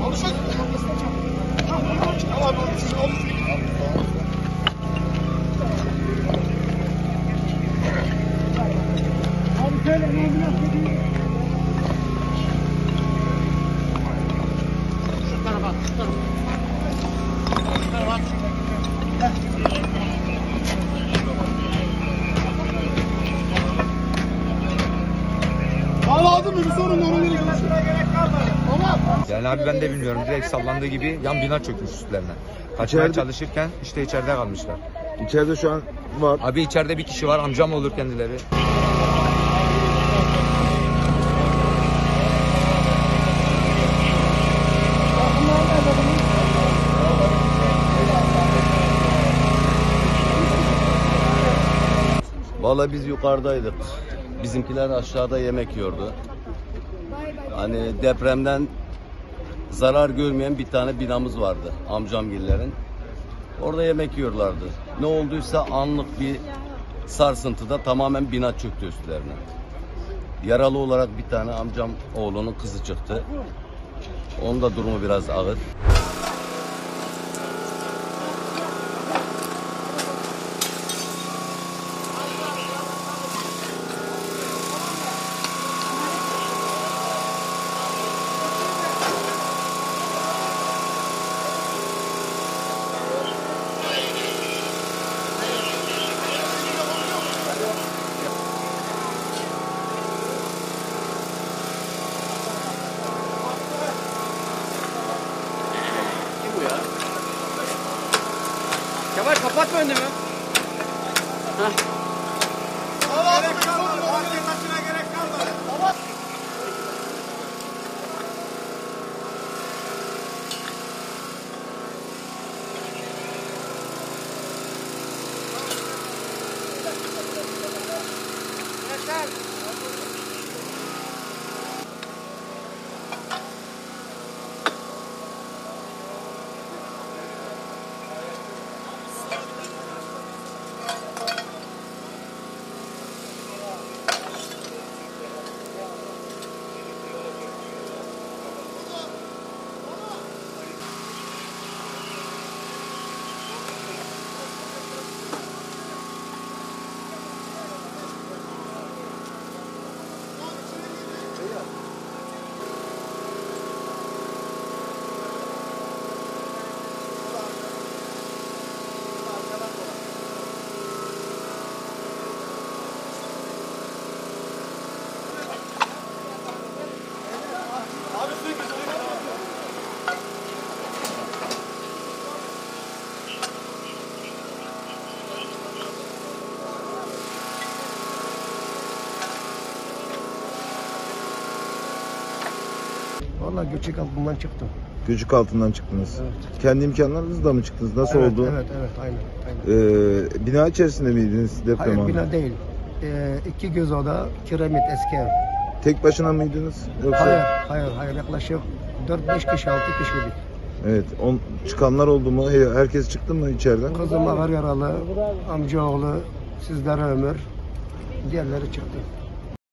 Yani abi ben de bilmiyorum. Direkt sallandığı gibi yan bina çökmüş üstlerine. Kaçmaya çalışırken işte içeride kalmışlar. İçeride şu an var. Abi içeride bir kişi var. Amcam olur kendileri. Vallahi biz yukarıdaydık. Bizimkiler aşağıda yemek yiyordu. Hani depremden zarar görmeyen bir tane binamız vardı amcamgillerin. Orada yemek yiyorlardı. Ne olduysa anlık bir sarsıntıda tamamen bina çöktü üstlerine. Yaralı olarak bir tane amcam oğlunun kızı çıktı. Onun da durumu biraz ağır. Kemal kapatma önümü. Hah. Gerek kalmadı. Market taşına gerek kalmadı. Vallahi göçek altından çıktım. Göçük altından çıktınız. Evet. Kendi imkanlarınızla mı çıktınız? Nasıl Evet, oldu? Evet, aynen. Bina içerisinde miydiniz deprem Hayır, anı? bina değil. İki göz oda, kiremit, eski ev. Tek başına mıydınız? Yoksa... Hayır. Yaklaşık 4-5 kişi, 6 kişiydik. Evet. Çıkanlar oldu mu? Herkes çıktı mı içeriden? Kızım ağır yaralı, amcaoğlu, sizlere ömür, diğerleri çıktı.